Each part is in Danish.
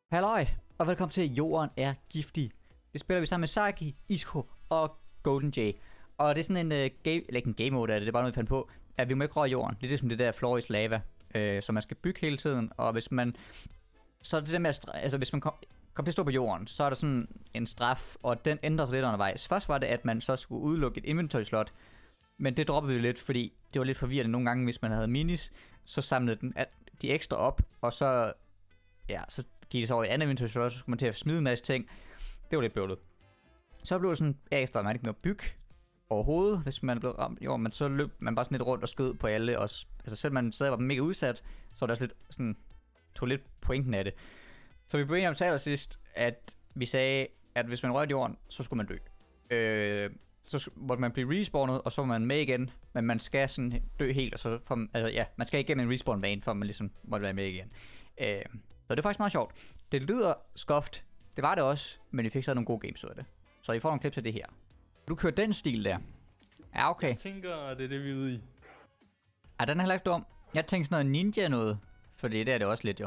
Halløj, og velkommen til Jorden er giftig. Det spiller vi sammen med Saki, Isko og Golden Jay. Og det er sådan en game, eller ikke en game mode, det er bare noget vi fandt på, at vi må ikke røre jorden. Det er det som det der floor is lava, så man skal bygge hele tiden. Og hvis man, så er det der med at, hvis man kommer til at stå på jorden, så er der sådan en straf, og den ændrer sig lidt undervejs. Først var det, at man så skulle udelukke et inventory slot, men det droppede vi lidt, fordi det var lidt forvirrende nogle gange, hvis man havde minis, så samlede den de ekstra op, og så, ja, så gik det så over i andet inventory slot, så skulle man til at smide en masse ting. Det var lidt bøvlet. Så blev det sådan, efter man ikke mere bygge overhovedet, hvis man blev ramt. Jo, men så løb man bare sådan lidt rundt og skød på alle. Og, altså selvom man stadig var mega udsat, så var der også lidt sådan, tog lidt pointen af det. Så vi blev enige om til allersidst, at vi sagde, at hvis man rørte jorden, så skulle man dø. Så måtte man blive respawnet, og så var man med igen. Men man skal sådan dø helt, og så man skal igennem en respawn bane, for man ligesom måtte være med igen. Så det er faktisk meget sjovt. Det lyder skoft. Det var det også, men vi fik så nogle gode games ud af det. Så I får nogle klips af det her. Du kører den stil der. Ja, okay. Jeg tænker, det er det, vi er ude i. Ej, den er heller ikke dum. Jeg tænkte sådan noget ninja noget. Fordi det er det også lidt, jo.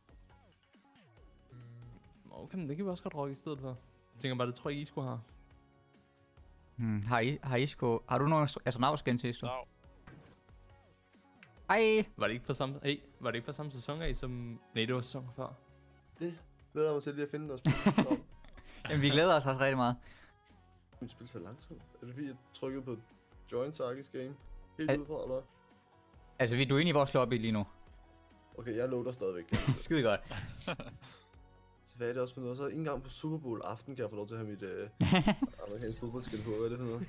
Okay, men det kan vi også godt rokke i stedet for. Jeg tænker bare, det tror jeg, I skulle have. Har du nogle astronautskins til, Isko? No. Ej! Var det ikke på samme, var det ikke på samme sæson af, som... Nej, det var sæson før. Det glæder jeg mig til lige at finde og Jamen, vi glæder os også rigtig meget. Mit spil så langsomt. Er det fordi, jeg trykkede på Join Sarkis game? Helt udefra, eller hvad? Altså, du er inde i vores lobby lige nu. Okay, jeg loader stadigvæk. Skide godt. Så hvad er det også for noget? Så ikke engang på Super Bowl aften kan jeg få lov til at have mit amerikanske fodboldskin på. Hvad er det for noget?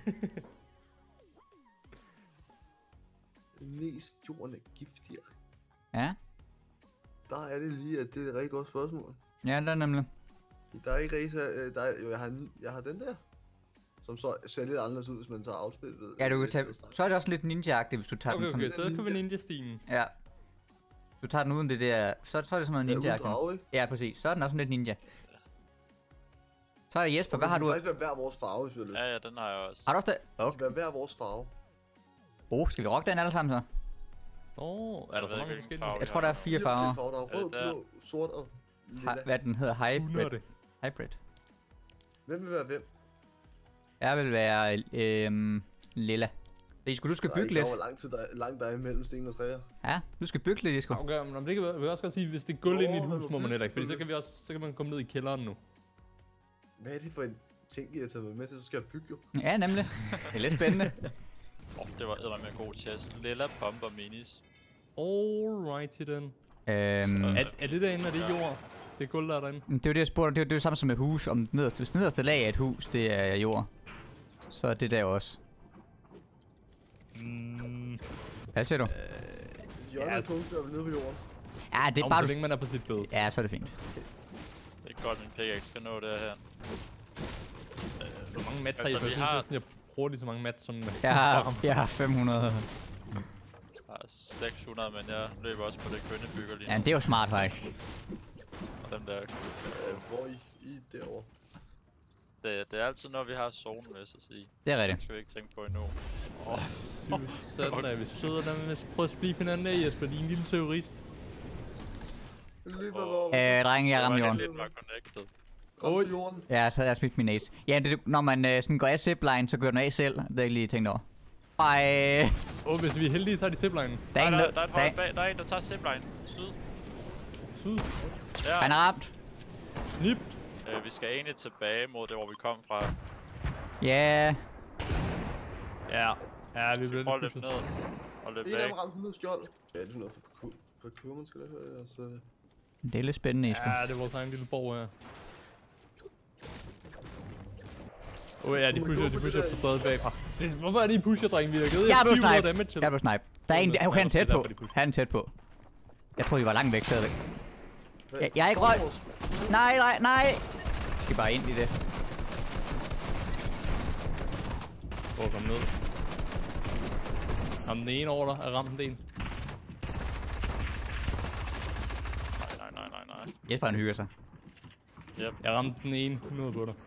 Mest jorden er giftigere. Ja? Der er det lige, at det er et rigtig godt spørgsmål. Ja, det er nemlig. Der er ikke rigtig... Jo, jeg har den der. Som så ser lidt anderledes ud, hvis man tager outfittet. Ja, du kan tage... Så er det også lidt ninja-agtigt, hvis du tager den sådan... Okay, så kan vi ninja-stilen. Ja. Du tager den uden det der... Så er det sådan noget ninja-agtigt. Ja, præcis. Så er den også lidt ninja. Så er det Jesper, hvad har du... Det kan faktisk være hver vores farve, hvis vi har lyst. Ja, den har jeg også. Har du også det? Okay. Det kan være hver vores farve. Skal vi rocke den alle sammen så? Er der så mange forskellige? Jeg tror, der er 4 farver. Der er rød, blå, sort og lilla. Hvad den hedder? Hybrid. Hvem vil være hvem? Jeg vil være lilla. Isko, du skal bygge lidt. Der var langt der er imellem sten og træer. Ja, du skal bygge lidt, Isko. Okay, men det kan vi også godt sige, hvis det er gulv ind i et hus, må man heller ikke. Fordi så kan man komme ned i kælderen nu. Hvad er det for en ting, I har taget med til, så skal jeg bygge jo? Ja, nemlig. Det er lidt spændende. Det var eddermame en god chest. Lilla pumper minis. Alrighty then. Er det derinde, er det jord? Det er gulv, der er derinde? Det er jo det, jeg spurgte. Det er jo det samme som med hus. Om det nederste lag af et hus, det er jord. Så er det der også. Hvad siger du? Jørgen er punkt, der er nede på jorden. Ja, det er bare... Så længe man er på sit bed. Ja, så er det fint. Det er godt, min pickaxe skal nå det her. Hvor mange mats har I? Altså, Jeg synes næsten, jeg bruger lige så mange mats som... Jeg har 500. Jeg har 600, men jeg løber også på det kønne bygger lige nu. Ja, det er jo smart faktisk. Og den der... Hvor I derovre? Det er altid når vi har zonen, vil jeg så sige. Det er Det rigtigt. skal vi ikke tænke på endnu. Sådan er vi sidder der med prøv at splife hinanden af, Jesper, din lille terrorist. Drenge, jeg ramte jorden. Lidt var connected. Ramte jorden? Ja, så havde jeg smidt min ace. Ja, når man sådan går af zipline, så gør den af selv. Det er jeg ikke lige tænkt over. Ej. Hvis vi er heldige, tager de zipline. Der er et hold bag. Der er en, der tager zipline. Syd. Ja. Han er ramt. Snipt. Vi skal egentlig tilbage mod det, hvor vi kom fra. Ja. Ja, vi bliver Hold lidt lidt ned. Hold lidt En af væk. dem ramte 100 skjold. Ja, det er noget for kurven, skal det høre. Så... Det er lidt spændende, Isko. Ja, det er vores egen lille borg her. Ja, de pusher på stadig bagfra. Hvorfor er de pusher, drenge? Vi har givet jer 400 damage til. Jeg blev snipe. Der er en, han er tæt på. Han er tæt på. Jeg tror de var langt væk stadigvæk. Jeg er ikke røg. Nej. Jeg skal bare ind i det. Prøv at komme ned. Om den ene over dig er ramt en del. Nej. Jesper han hygger sig. Yep. Jeg ramte den ene 100 på dig.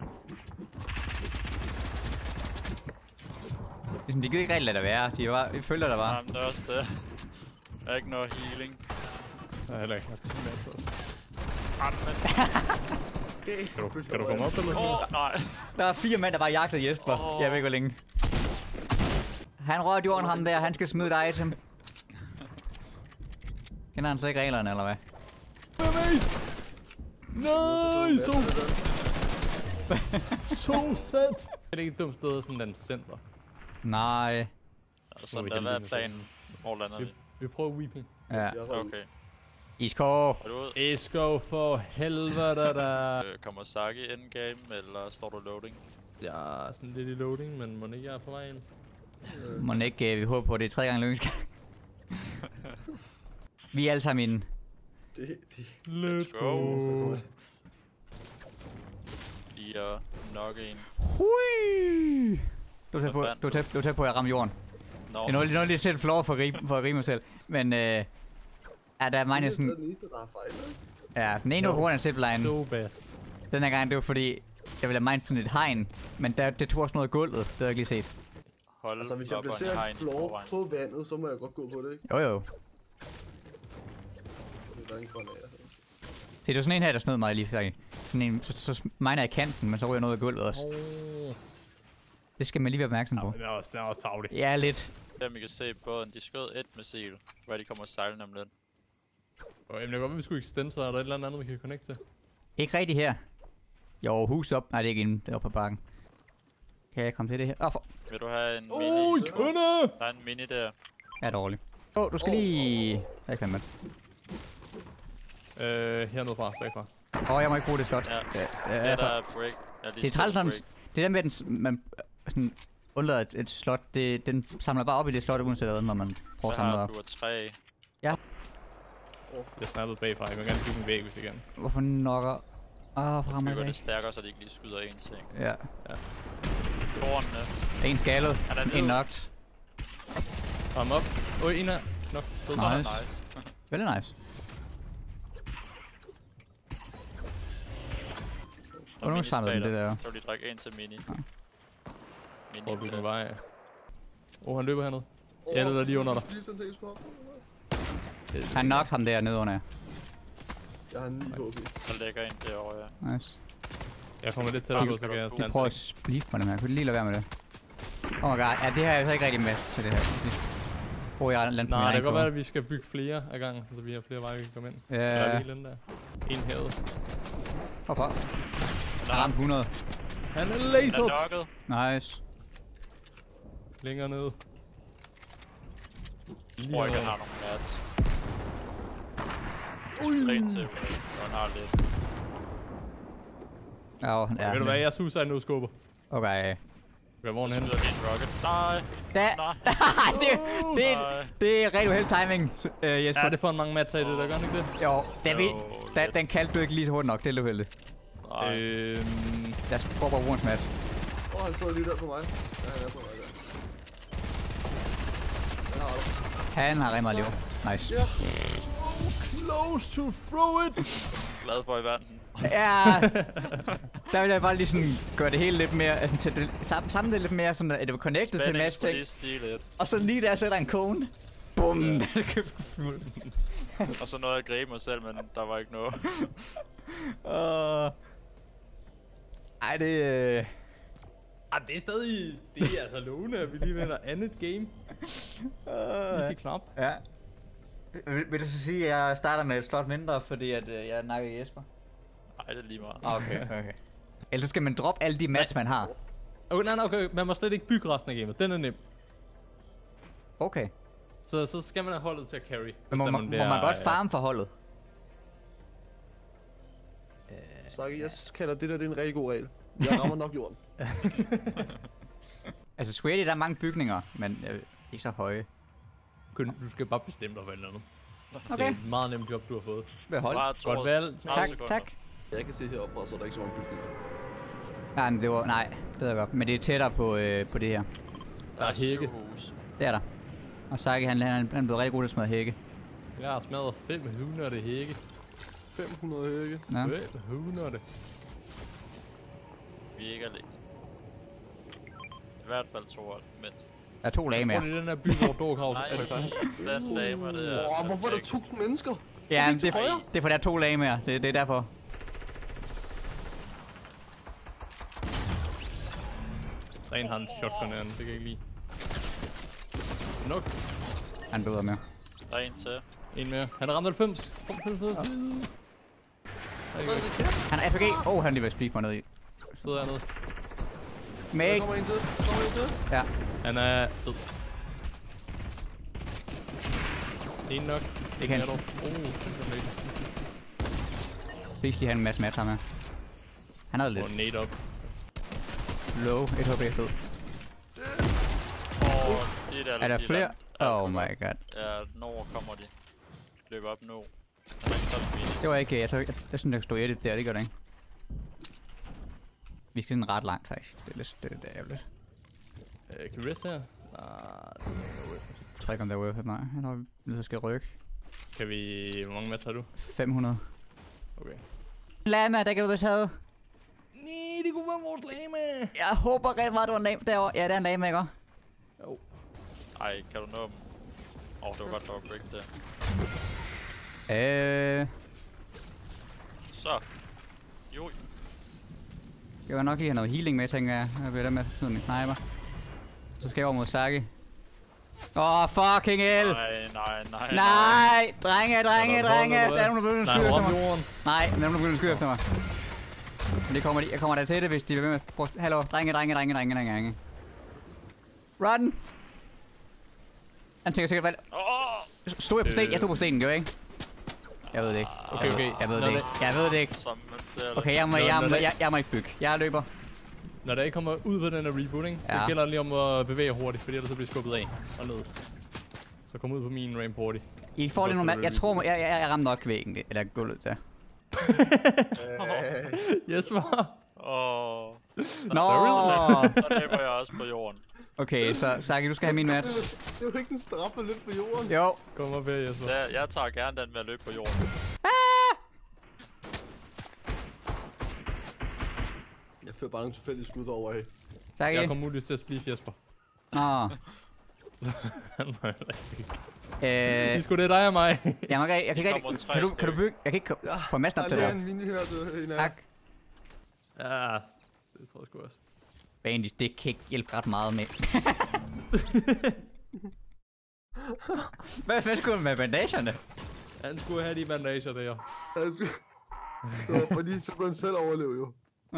Ligesom, de gider ikke rigtig lade det være. De følger der bare. Jamen, det er også det. Der er ikke noget healing. Der er heller ikke noget teammates også. Kan du komme op eller sådan noget? Nej. Der er 4 mænd, der bare jagtede Jesper. Jeg ved ikke, hvor længe. Han rørte jorden ham der. Han skal smide dig item. Kender han slet ikke reglerne, eller hvad? Nej, så sæt. Er det ikke et dumt sted, sådan den center? Nej. Så der er planen. Hvor lander vi? Vi prøver weeping. Ja. Okay. Isko. Er du ud? Isko for helvede der. Kommer Saki endgame, eller står du loading? Jeg er sådan lidt i loading, men må ikke jeg er på vej ind. Må ikke, vi håber på, at det er 3 gange lykkes. Vi er alle sammen inde. Let's go. Så godt. Lige at nokke en. Hui! Du er tæt på, at jeg rammer jorden. Nå. Jeg nåede lige at sætte floor for at rige mig selv. Men der er mig sådan... Det er den eneste, der har fejl, ikke? Ja, den ene var på grund af zipline. So bad. Den her gang, det var fordi, jeg ville have mine sådan et hegn. Men det tog også noget af gulvet, det havde jeg ikke lige set. Hold Altså, hvis jeg op og en placerer hegn et i floor forvejen. på vandet, så må jeg godt gå på det, ikke? Jo. Det er ikke for en af jer. Det er sådan en her, der snød mig lige før. Sådan en, så miner jeg kanten, men så ryger noget af gulvet også. Det skal man lige være opmærksom på. Det er også tavligt. Ja, lidt. Dem I kan se båden, de skød et missil, hvor de kommer sejlende om lidt. Jamen, det går, vi skulle extend, så er der et eller andet, vi kan connecte til. Ikke rigtig her. Jo, hus op. Nej, det er ikke inde. Det er oppe på bakken. Kan jeg komme til det her? Vil du have en mini? kunde! Der er en mini der. Ja, dårligt. Du skal lige... Der kan man. Hernede fra, bagfra. Jeg må ikke bruge det slot. Ja. Det er der break. Det er træls sådan... Det der med, at man sådan undlader et slot, den samler bare op i det slot, uanset hvad, når man prøver at samle det op. Du har 3. Jeg snappede bagfra, jeg kan gerne bygge en væg, hvis jeg kan. Hvorfor nokker? For Du rammer bygger jeg det stærkere, så de ikke lige skyder en ting. Ja. Tårnene. En skaldet. Han er En ned. knocked. Ham op. En er nok. Nice. Nice. Veldig nice. Og nu samler den det der. Så vil de drikke en til mini. Prøv at bygge en vej. Han løber hernede. Jeg er lige under dig. Han nok ham der nede under. Jeg har 9 HP. Der ligger en derovre, ja. Nice. Jeg kommer lidt tættere på, så kan jeg Jeg prøver at splitte mig dem her. Kunne lige lade være med det? Oh my god. Ja, det her er jeg ikke rigtig med til det her. Jeg landet nej, det kan godt være, at vi skal bygge flere af gangen, så vi har flere veje, vi kan komme ind. Ja. Eller er vi helt der? En herude. Hvorfor? Han ramte 100. Han er Han er laseret! knocket. Nice. Længere nede. Jeg tror ikke, han har nogen mats. En til, og han har lidt. Ja, Ved du hvad, jeg suser nu skubber. Okay. Hvor er Så han? skyder de en rocket. Nej. Det er rigtig uheldig timing, Jesper. Ja, det får en mange matcher i det, der gør ikke det? Jo, den kaldte du ikke lige så hurtigt nok, det er lidt uheldigt. Lad os prøve at bruge en match. Han står lige der på mig. Ja, han er på mig der. Han har det. Han har rigtig meget liv. Nice. Close to throw it! Glad for i verden. Ja, der vil jeg bare lige sådan gøre det hele lidt mere, altså sætte det sammen det lidt mere sådan, at det var connected til en masse ting. Og så lige der sætter en kone. Bum! Ja. Og så nåede jeg at gribe mig selv, men der var ikke noget. Ej, det... det er stadig... Det er altså lovende, at vi lige vinder andet game. Easy knap. Ja. Vil du så sige, at jeg starter med et slot mindre, fordi at jeg nakker Jesper? Nej, det er lige meget. Okay. Ellers skal man droppe alle de match, man har. Okay, man må slet ikke bygge resten af gamet. Den er nem. Okay. Så skal man have holdet til at carry. Men må man godt farme for holdet? Saki, jeg kalder det der, det er en rigtig god regel. Jeg rammer nok jorden. Altså, Sweaty, der er mange bygninger, men ikke så høje. Du skal bare bestemme dig for et eller andet. Okay. Det er et meget nemt job, du har fået. Ved hold. Godt valg. Tak. Jeg kan se heroppe, så er der ikke så mange bygninger. Nej, men det var... Nej, det ved jeg godt. Men det er tættere på det her. Der er hække. Det er der. Og Saki, han er blevet rigtig god til at smadre hække. Jeg har smadret 500 hække. 500 hække. Ja. 500. Vi er ikke alene. I hvert fald 2 hold, mindst. Der er 2 lag mere. Jeg tror, det er den her by, hvor Doghouse Nej, er det faktisk. den dame, det er... Hvorfor er der 1000 mennesker? Ja, men det er for der er 2 lag mere. Det er derfor. Der er en, har en shotgun her, det kan jeg ikke lide. Nok. Han døde med. Der er en til. En mere. Han har ramt 90. Kom, Han er APG. Han er lige ved at speak mig ned i. Sidder hernede. Meg. Der kommer en til. Ja. Han er død. En nok. Det kan han. han. Simpelthen. Please lige have en masse match her med. Han havde lidt. Og nade op. Low. Et HP er død. Det Er der flere? Oh my god. Ja, når kommer de. Løb op nu. Han er ikke sådan finish. Det var ikke, jeg synes, der stod edit der, det gør det ikke. Vi skal sådan ret langt faktisk. Det er ærgerligt. Kan vi rest her? Nej, Jeg tror ikke om der er worth it, nej. Jeg tror vi så skal rykke. kan vi... Hvor mange match har du? 500. Okay. Lama, der kan du vist have. Nej, det kunne være vores lame. Jeg håber rigtig meget, du var en lame derovre. Ja, det er en lame, ikke? Jo. Ej, kan du nå dem? Det var godt, der var break der. Så. Jo. Jeg vil nok lige have noget healing med, tænker jeg. Jeg bliver der med sådan en sniper. Så skal jeg over mod Saki. Fucking hell! Nej! Drenge! Der er nogen, der begynder at skyde efter mig. Nej, der er nogen, der begynder at skyde efter mig. Men det kommer de. Jeg kommer der til det, hvis de vil med. Hallo, drenge. Run! Han tænker sikkert, hvad... Stod jeg på stenen? Jeg stod på stenen, gjorde jeg ikke? Jeg ved det ikke. Okay. Jeg ved det ikke. Som man ser det. Okay, jeg må ikke bygge. Jeg løber. Når der ikke kommer ud på den her rebooting, så gælder det lige om at bevæge hurtigt, fordi ellers så bliver skubbet af og ned. Så kom ud på min ramp hurtigt. I får lige nogle mand. Jeg tror, jeg rammer nok væggen, eller gulvet der. Jesper! Nå! Der løber jeg også på jorden. Okay, så Saki, du skal have min match. Det er jo ikke en straf at løbe på jorden. Jo. Kom op her, Jesper. Jeg tager gerne den med at løbe på jorden. Jeg fører bare nogle tilfældige skud over af. Saki. Jeg kommer muligvis til at spliff Jesper. Nå. Han må heller ikke. Det er sgu det dig og mig. Jeg kan ikke. Kan du bygge? Jeg kan ikke få massen op til der er dig. en mini her, en af. Tak. Ja, det tror jeg sgu også. Bandits, det kan ikke hjælpe ret meget med. Hvad skulle du med bandagerne? Han skulle have de bandager der. Det var fordi, så kunne han selv overleve jo.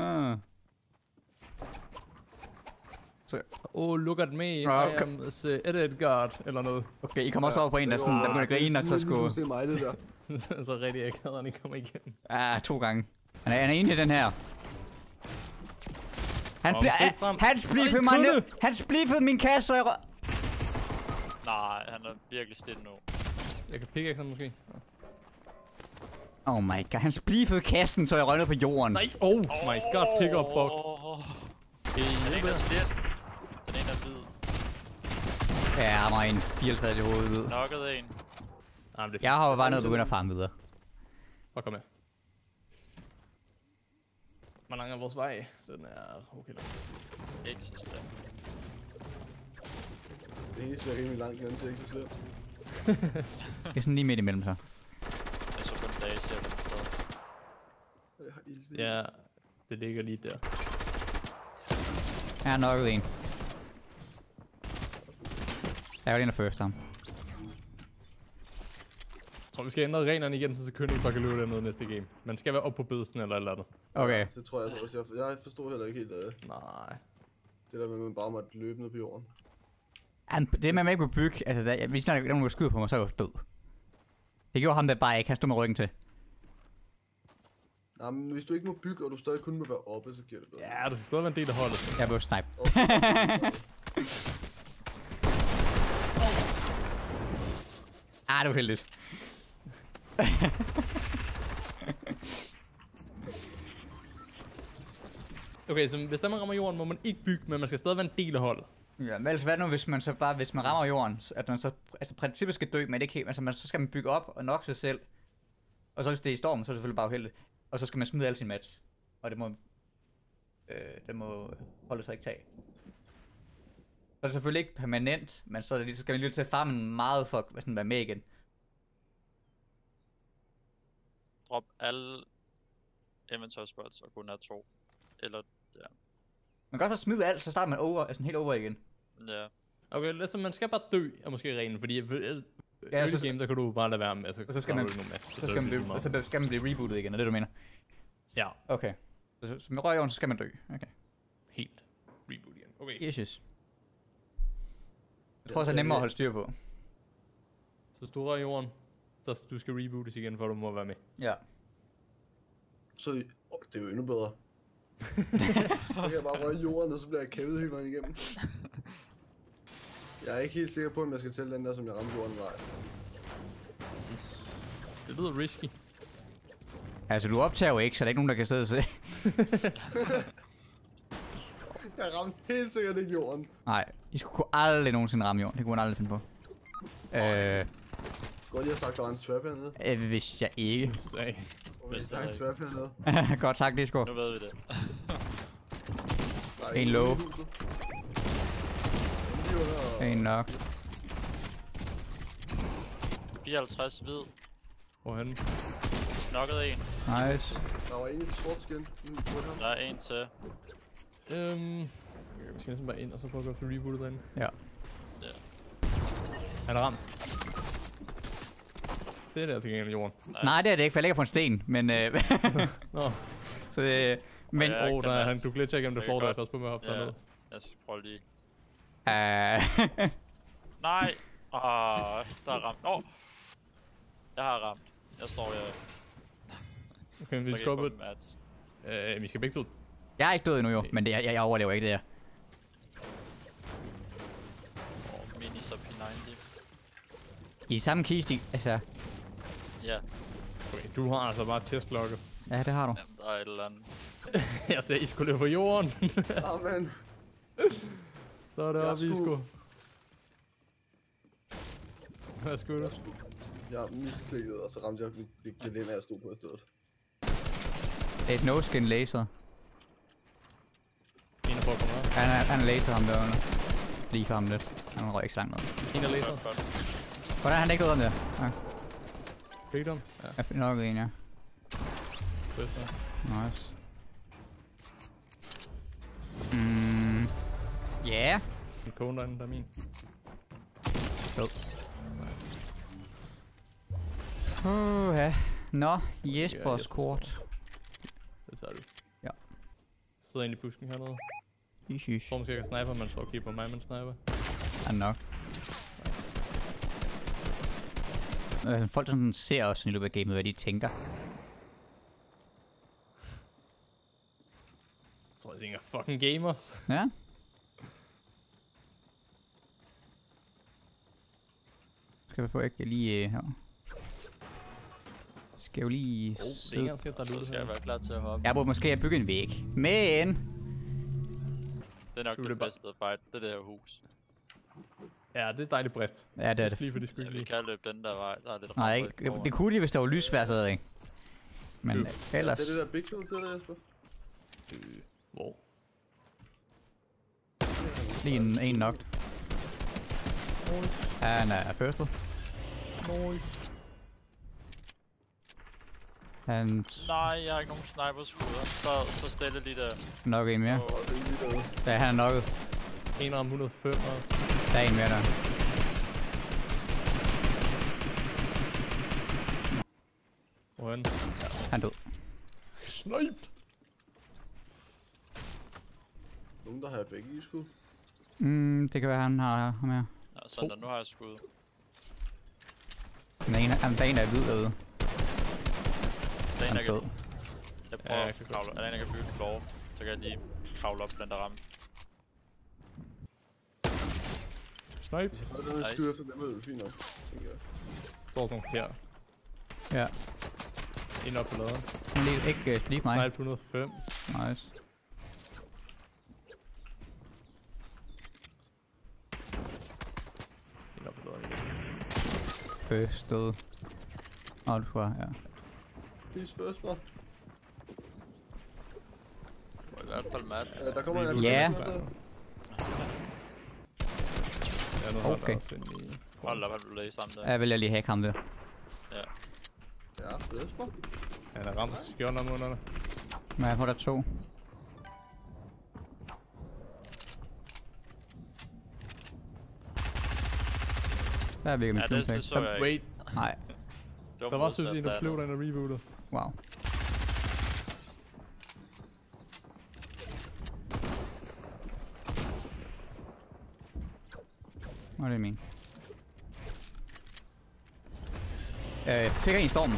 Look at me, I am Edgard, eller noget. Okay, I kommer også over på en, der begynder at grine, og så skulle... Det er mig, det der. Så rigtig akavet, han ikke kommer igennem. Ja, 2 gange. Han er enig i den her. Han spliffede mig ned. Han spliffede min kasse, så jeg... Nej, han er virkelig stille nu. Jeg kan pickaxe ham måske. Oh my god, han spliffede kassen, så jeg røg ned på jorden. Nej, oh my god, pick up bug. Den ene er slet. Den ene er hvid. Ja, jeg rammer en 54 i hovedet hvid. Knocket en. Jeg hopper bare ned og begynder at farme videre. Kom med. Hvor lang er vores vej? Den er okay langt. Ikke så slemt. Det eneste er rimelig langt, den ser ikke så slemt. Det er sådan lige midt imellem så. Jeg så kun dage til den sted. Ja, det ligger lige der. Jeg har nokket en. Jeg var den af first ham. Jeg tror, vi skal ændre reglerne igen, så Kønning bare kan løbe dernede næste game. Man skal være op på bedelsen eller et eller andet. Okay. Det tror jeg også. Jeg forstår heller ikke helt Nej. det der med, at man bare måtte løbe ned på jorden. Det med, at man ikke kunne bygge, altså hvis der er nogen, der skyder på mig, så er jeg jo død. Det gjorde ham der bare ikke, han stod med ryggen til. Nej, men hvis du ikke må bygge, og du stadig kun må være oppe, så giver det bedre. Ja, du skal stadig være en del af holdet. Jeg blev snipe. Det var heldigt. Okay, så hvis der man rammer jorden, må man ikke bygge, men man skal stadig være en del af holdet. Ja, men ellers hvad nu, hvis man rammer jorden, at man så, altså princippet skal dø, men det ikke helt, altså så skal man bygge op og nok sig selv. Og så hvis det er i stormen, så er det selvfølgelig bare uheldigt. Og så skal man smide alle sine match. Og det må holde sig ikke tage. Så er det selvfølgelig ikke permanent, men så skal man lige til at farme meget for at være med igen. drop alle inventory spots og gå ned 2. Eller, ja. Man kan godt bare smide alt, så starter man over, altså helt over igen. Ja. Okay, altså man skal bare dø, er måske reglen, fordi early så- game, der kan du bare lade være med, altså, Og så skal man- Så skal man blive rebootet igen, er det du mener? Ja, Okay. Så med røg over, så skal man dø. Okay. helt reboot igen. Okay, Jesus. Jeg tror også, det er nemmere at holde styr på. så store i jorden, så du skal rebootes igen, for du må være med. Ja. Så det er jo endnu bedre. Så kan jeg bare røre jorden, og så bliver jeg kævet hele vejen igennem. Jeg er ikke helt sikker på, om jeg skal tælle den der, som jeg ramte jorden. Nej. Det lyder risky. Altså, du optager jo ikke, så der er ikke nogen, der kan sidde og se. Jeg ramte helt sikkert ikke jorden. Nej, I skulle kunne aldrig nogensinde ramme jorden. Det kunne man aldrig finde på. Godt, jeg har sagt, der var en trap hernede. Hvis jeg ikke. Så, Hvis Der er en det trap hernede. Godt tak, Disco. Nu ved vi det. Der er En ingen low. i huset. Lige under- En nok. 54 hvid. hvorhen? Knocket en. Nice. Der var en i sort skin. Der er en til. Vi skal næsten bare ind, og så prøve at gå for rebootet derinde. Ja. Ja. Han er ramt. Det er der til gengæld jorden. Nice. Nej, det er det ikke, for jeg ligger på en sten, men... Nå, så det... Men... Ja, der er han, du glitcher igennem det Det floor, kan der er godt. først på med at hoppe Ja. derned. Jeg skal prøve lige. Nej. Nej! Der er ramt. Jeg har ramt. Jeg står her. Okay, vi Så skal kan op jeg et... få en match. Vi skal begge to. Jeg er ikke død endnu jo, men det, jeg overlever ikke det her. Mini så P90. I samme kiste, altså... Ja, Okay, du har altså bare chestlocket. Ja, det har du. jamen, der er et eller andet. Jeg sagde, I skulle løbe på jorden. Amen. Så er det Jeg oppe, I skulle- skulle. Hvad skulle du? Jeg misklikket, og så ramte jeg det gelænder, jeg stod på i stedet. Det er et no-skin laser. En er på at komme op. Han laser ham derunder. Lige for ham lidt. Han røg ikke så langt ned. En er laser. Godt. Hvordan er han ikke død om det? Ja, Freedom. Ja, jeg finder nok en, ja. bedst. Nice. Ja. En kone derinde, der er min. Fed. Ja. Nå, Jespers kort. Det tager du. Ja. Sidder inde i busken hernede. Ishish. Tror måske, jeg kan sniper, man står og kigger på mig, man sniper. Er nok. Folk der sådan ser os i løbet af gamet, hvad de tænker. Jeg tror, jeg tænker fucking gamers. Ja. Skal vi på ikke lige her. Skal jo lige Det er ikke engang sikkert, der er Så lootet skal jeg her. være klar til at hoppe. Jeg burde måske have bygget en væg. Men Det er nok Så er det det bare- bedste at fight. Det er det her hus. Ja, det er dejligt bredt. ja, det er det. Lige for de Ja, skulle vi lige. kan løbe den der vej. Der er lidt Nej, ramt ikke. Det kunne de, hvis der var lysvær, så ikke. Men Jo. ellers... Det er det der big kill til dig, Jesper. Hvor? Lige en nok. Han er firstet. Nice. Han Nej, jeg har ikke nogen sniper-skudder. Så stille lige der. nok en mere. Og det er lige derude. Ja, han er nokket. En ramme 105 også. Der er en mere der. Hvorhen? Han er død. Snipe! Nogen, der har begge i skud. Det kan være, han har ham her. Ja, sådan der, nu har jeg skud. Der er en, der er hvid derude. Hvis der er en, Han der er kan, død. jeg prøver Ja, jeg at kan kravle. Er der en, der kan bygge et floor, så kan jeg lige kravle op på den der ramme. Snipe! Og den Nice. skyder efter dem, er det fint nok, tænker jeg. Står sådan her. Ja. En op på laderen. Han er ikke split mig. Snipe 105. Nice. En op på laderen igen. Firstet. Og du var, ja. Please first, bro. Det var i hvert fald match. Der kommer en Ja. Ja, nu har Okay. der også en i... Hold op, han blev læst sammen der. Jeg vil lige hack ham der. Ja. Ja, det er smart. Han er ramt skjold om underne. Men jeg får der 2. Der er virkelig Ja, mit det så jeg ikke. Wait, Nej, der var så en, der blev der en rebootet. wow. Hvad er det min? Fik jeg en i stormen?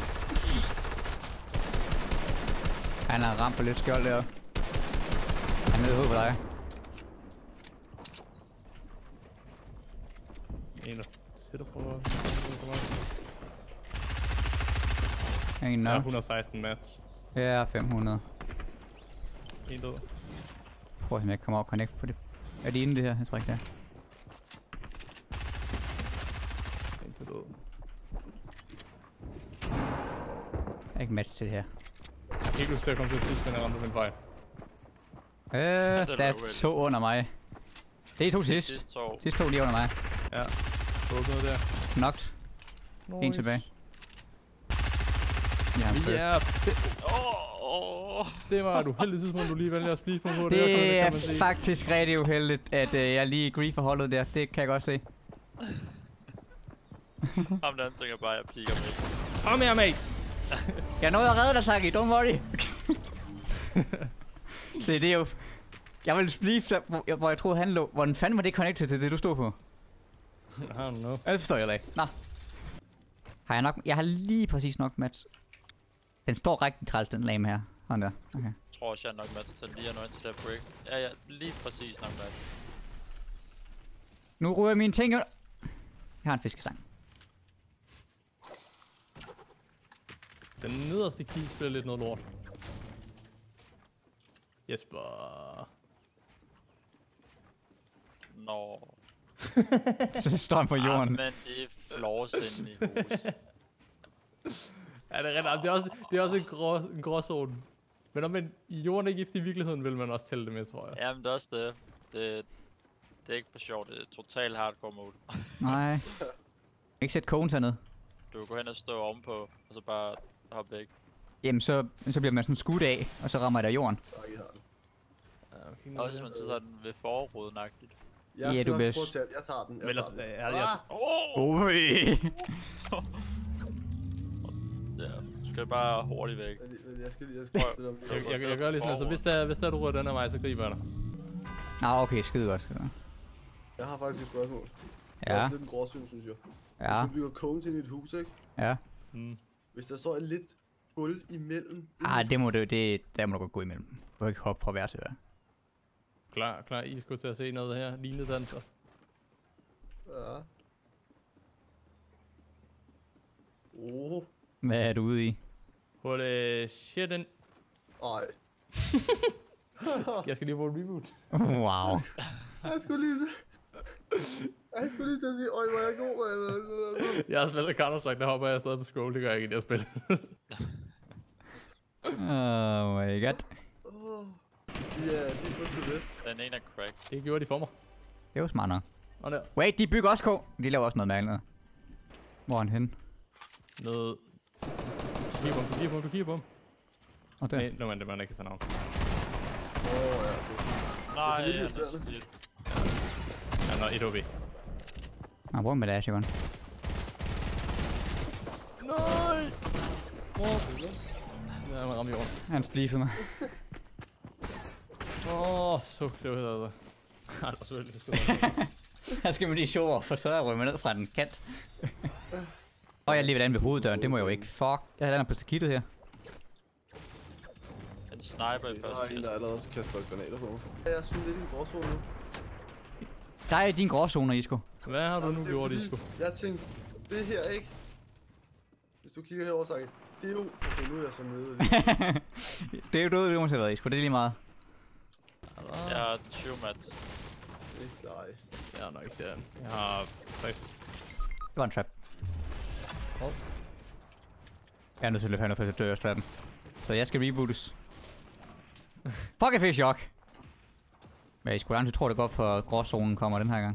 Han har ramt på lidt skjold der. Han er nede i hovedet på dig. En, der sætter på mig. En Ja, nok. 116 mats. Ja, 500. En død. Prøv at se, om jeg kan komme over og connect på det. Er det inde det her? Jeg tror ikke det er. En til død. Jeg er ikke match til det her. Jeg kan ikke lyst til at komme til at sidst, men jeg ramte min fejl. Der er 2 under mig. Det er 2 sidst. Sidst 2 lige under mig. Ja. Så noget der. Knocked. En tilbage. Ja, Ja, det var et uheldigt tidspunkt, du lige vælger at spise på. det er faktisk rigtig uheldigt, at jeg lige griefer holdet der. Det kan jeg godt se. Ham der tænker bare, at jeg piker med. Kom her, mate! Jeg nåede at redde dig, Saki. Don't worry. Se, det er jo... Jeg ville spleef, hvor jeg troede, han lå. Hvordan fanden var det connected til det, du stod på? I don't know. Ja, det forstår jeg ikke. Nå. Har jeg nok... Jeg har lige præcis nok match. Den står rigtig træls, den lame her. Sådan der. Okay. Jeg tror også, jeg er nok match til lige at nå ind til det break. Ja, lige præcis nok match. Nu ryger mine ting ud. Jeg har en fiskestang. Den nederste key spiller lidt noget lort. Jesper. Nå. Så står han på jorden. Men det er floors inde i hus. Ja, det er rigtigt. Det er også en gråzone. Men om i jorden er gift i virkeligheden, vil man også tælle det med, tror jeg. Jamen, det er også det. Det er ikke for sjovt. Det er total hardcore mode. Nej. Ikke sætte kogen hernede. Du kan gå hen og stå ovenpå, og så bare hoppe væk. Jamen, så bliver man sådan skudt af, og så rammer jeg der jorden. Tak, I har den. Også hvis man sidder sådan ved forruden-agtigt. Jeg Ja, skal du nok bedst. prøve at tage den. Jeg tager den. Jeg tager den. Ja, du skal bare hurtigt væk. Men jeg skal lige... Jeg gør lige sådan, så hvis der du rører den her vej, så griber jeg dig. Nå, okay, skide godt. Jeg har faktisk et spørgsmål. Det Ja, er lidt en gråzone, synes jeg. ja, Hvis du bygger kogen til dit hus, ikke? ja. Hvis der så er lidt hul imellem... Der må du godt gå imellem. Du kan ikke hoppe fra hver til hver. Klar, I skulle til at se noget her. Lignende danser. Ja. Hvad er du ude i? Holy shit ind. Ej. Jeg skal lige få et reboot. Wow. Jeg skulle lige til at sige, øj, hvor er jeg god, eller... Jeg har spillet Counter-Strike, der hopper jeg stadig på scroll. Det gør jeg ikke i det her spil. Oh my god. Ja, de er først til vest. Den ene er crack. Det gjorde de for mig. Det var smart nok. Og der. Wait, de bygger også kog. De laver også noget mærkeligt. Hvor er han henne? Noget. Du kigger på ham. Og der. Nej, det man ikke kan navn. Ja, Nej, det er han lidt er irriterende. slidt. Han er 1 OB. Han bruger med dash, Johan. Nej! Ja, man rammer jorden. Han spleefede mig. Så det var det. Nej, det var selvfølgelig. Her skal man lige show off, for så rører man ned fra den kant. Og jeg er lige ved den ved hoveddøren, det må jeg jo ikke. Fuck, jeg lander på stakittet her. En sniper i Der er første en, test. der allerede kaster granater på mig. Jeg er sådan lidt i en gråzone nu. Der er din gråzoner, Isko. Hvad har du nu Det er gjort, fordi, Isko? Jeg tænkte, det her ikke. Hvis du kigger herover, Saki. Det er jo... Okay, nu er jeg så nede. Det er jo døde, det må have været, Isko. Det er lige meget. Jeg har 20 mats. Ikke klar. Jeg er nok ikke der. Jeg har 60. Det var en trap. Jeg er nødt til at løbe hernede, for at dø af den. Så jeg skal rebootes. Fuck, jeg fik chok. Men jeg skulle aldrig tro, det går for gråzonen kommer den her gang.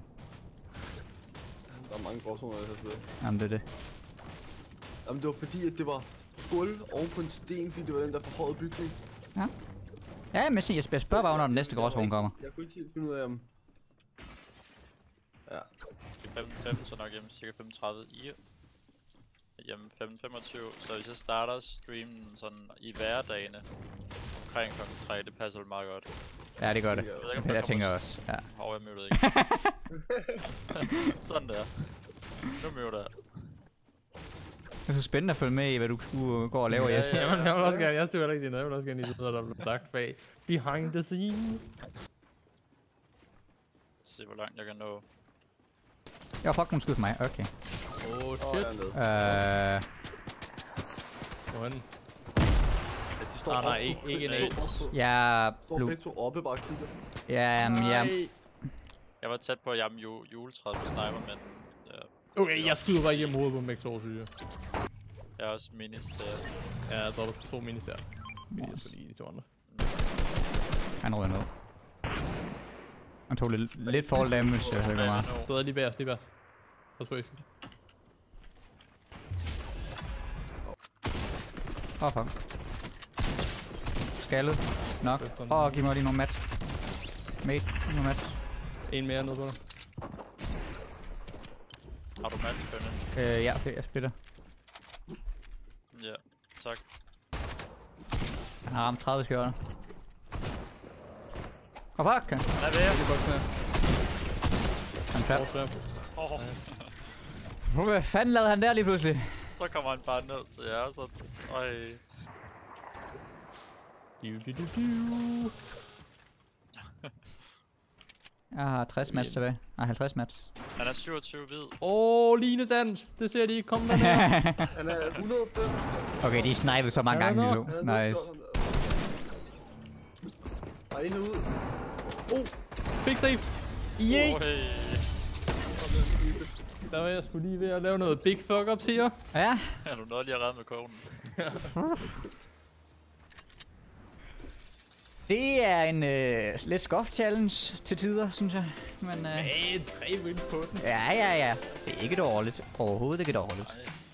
Der er mange gråzoner i det her spil. Jamen, det er det. Jamen, det var fordi, at det var gulv oven på en sten, fordi det var den der forhøjede bygning. Ja, men jeg spørger bare, når den næste gråzone kommer. Jeg kunne ikke helt finde ud af, om... Ja. Det er 5, så nok hjemme cirka 35 i. Hjemme 5:25, så hvis jeg starter streamen sådan i hverdagene omkring kl. 3, det passer vel meget godt. Ja, det gør det. Jeg tænker også, ja. Hov, jeg mødte ikke. Sådan der. Nu møder jeg. Det er så spændende at følge med i, hvad du går og laver, Jesper. Jamen, jeg vil også gerne, jeg tror ikke sige noget, jeg vil også gerne lige vide, hvad der blev sagt bag. Behind the scenes. Se hvor langt jeg kan nå. Ja, fuck, hun skød mig. Okay. Oh shit. Jeg er nede. Hvor er den? Ja, de står Nej, ikke en Jeg står blev... begge to oppe bare kigger. Ja, Jeg var tæt på at jamme juletræet med sniper, men... Okay, jeg skyder bare igennem hovedet på Mektor, synes jeg. Jeg er også minister. Ja, jeg dropper 2 minis her. Minis på de 2 andre. han rød ned. Han tog lidt fall damage, jeg ved ikke meget. Så lige bag os, lige bag os. Pas på, Eske. Åh, fuck. Skaldet. Nok. Giv mig lige nogle mats. Mate, nogle mats. En mere nede på dig. Har du match, Bønne? Ja, okay, jeg splitter. Ja, tak. Han har ramt 30 skjorter. Fuck! Hvad vil jeg? Han er færd. Hvad fanden lavede han der lige pludselig? Så kommer han bare ned til jer, så... Øj. Jeg har 60 mats tilbage. Nej, 50 mats. Han er 27 hvid. Linedans! Det ser de ikke komme dernede. Han er 105. Okay, de er snipet så mange gange, de to. Nice. Og ind og ud. Big safe! Yeet! Der var jeg skulle lige ved at lave noget big fuck up, siger. Ja. Er du noget lige at redde med kogen? Det er en lidt scuff challenge til tider, synes jeg. Men 3 win på den. ja. Det er ikke dårligt. Overhovedet ikke dårligt. Nej.